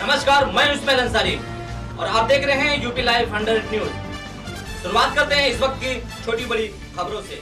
नमस्कार, मैं उस्मान अंसारी और आप देख रहे हैं यूपी लाइव 100 न्यूज। शुरुआत करते हैं इस वक्त की छोटी बड़ी खबरों से।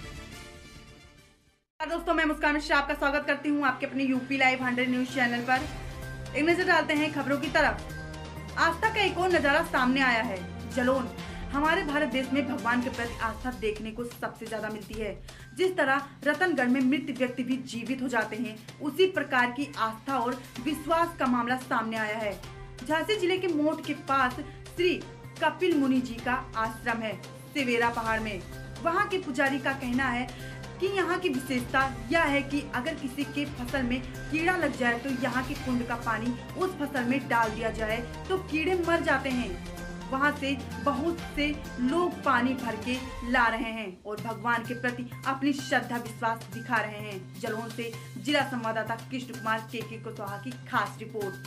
दोस्तों, मैं मुस्कान मिश्रा आपका स्वागत करती हूं आपके अपने यूपी लाइव 100 न्यूज चैनल पर। एक नजर डालते हैं खबरों की तरफ। आस्था का एक और नजारा सामने आया है। जलोन। हमारे भारत देश में भगवान के प्रति आस्था देखने को सबसे ज्यादा मिलती है। जिस तरह रतनगढ़ में मृत व्यक्ति भी जीवित हो जाते हैं, उसी प्रकार की आस्था और विश्वास का मामला सामने आया है। झांसी जिले के मोट के पास श्री कपिल मुनि जी का आश्रम है, सिवेरा पहाड़ में। वहाँ के पुजारी का कहना है कि यहाँ की विशेषता यह है कि अगर किसी के फसल में कीड़ा लग जाए तो यहाँ के कुंड का पानी उस फसल में डाल दिया जाए तो कीड़े मर जाते हैं। वहाँ से बहुत से लोग पानी भर के ला रहे हैं और भगवान के प्रति अपनी श्रद्धा विश्वास दिखा रहे हैं। जलोन से जिला संवाददाता कृष्ण कुमार के कुशवाहा की खास रिपोर्ट।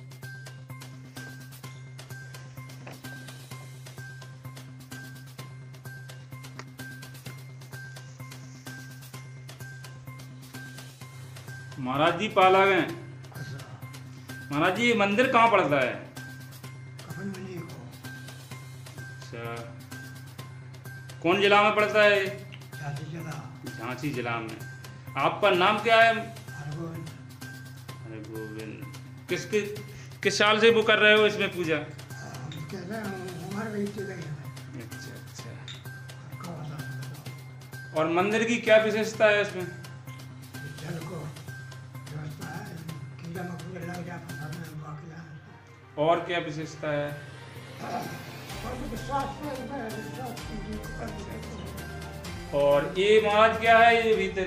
महाराज जी पाला गए। महाराज जी, ये मंदिर कहाँ पड़ता है? अच्छा, कौन जिला में पड़ता है? झांसी जिला में। आपका नाम क्या है? अरे गोविंद। किस साल से वो कर रहे हो इसमें पूजा? अच्छा अच्छा। और मंदिर की क्या विशेषता है इसमें? और क्या विशेषता है? और ये महाराज क्या है ये भीतर?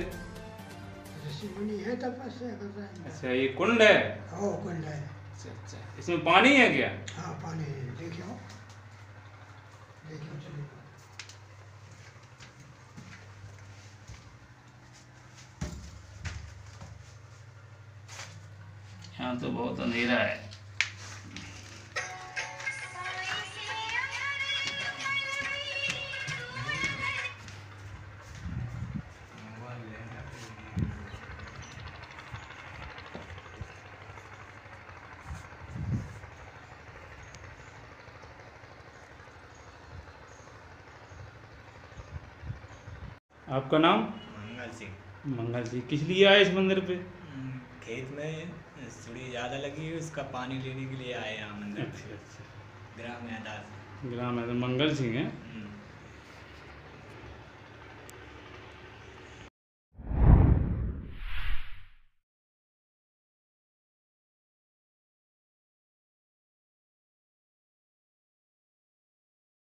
अच्छा, ये कुंड है? कुंड है। अच्छा अच्छा, इसमें पानी है क्या? हाँ, पानी है। देखियो चलिए। यहाँ तो बहुत अंधेरा है। आपका नाम? मंगल सिंह। मंगल जी, किस लिए आए इस मंदिर पे? खेत में सुड़ी ज़्यादा लगी है, उसका पानी लेने के लिए आए यहाँ मंदिर। अच्छा अच्छा। ग्राम यादाद। ग्राम यादव। मंगल सिंह है।